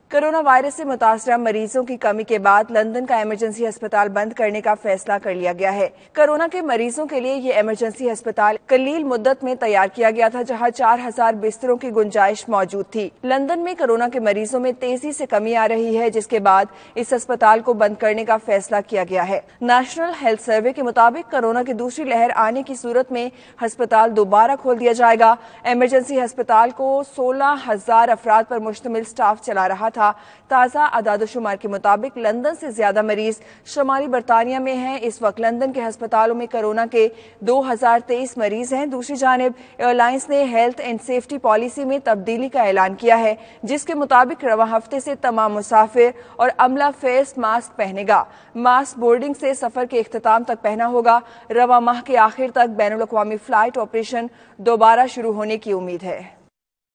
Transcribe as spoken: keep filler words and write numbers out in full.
Corona virus से मुतासरा मरीजों की कमी के बाद लंदन का इमरजेंसी अस्पताल बंद करने का फैसला कर लिया गया है। कोरोना के मरीजों के लिए ये इमरजेंसी अस्पताल कलील मुद्दत में तैयार किया गया था, जहां चार हजार बिस्तरों की गुंजाइश मौजूद थी। लंदन में कोरोना के मरीजों में तेजी से कमी आ रही है, जिसके बाद इस अस्पताल को बंद करने का फैसला किया गया है। नेशनल हेल्थ सर्वे के मुताबिक कोरोना की दूसरी लहर आने की सूरत में अस्पताल दोबारा खोल दिया जाएगा। इमरजेंसी अस्पताल को सोलह हजार अफराद पर मुश्तमिल स्टाफ चला रहा था। ताजा आदादोशुमार के मुताबिक लंदन से ज्यादा मरीज शुमाली बरतानिया में हैं। इस वक्त लंदन के अस्पतालों में कोरोना के दो हजार तेईस मरीज हैं। दूसरी जानिब एयरलाइंस ने हेल्थ एंड सेफ्टी पॉलिसी में तब्दीली का ऐलान किया है, जिसके मुताबिक रवा हफ्ते से तमाम मुसाफिर और अमला फेस मास्क पहनेगा। मास्क बोर्डिंग से सफर के इख्तिताम तक पहना होगा। रवा माह के आखिर तक बैनुल अक़वामी फ्लाइट ऑपरेशन दोबारा शुरू होने की उम्मीद है।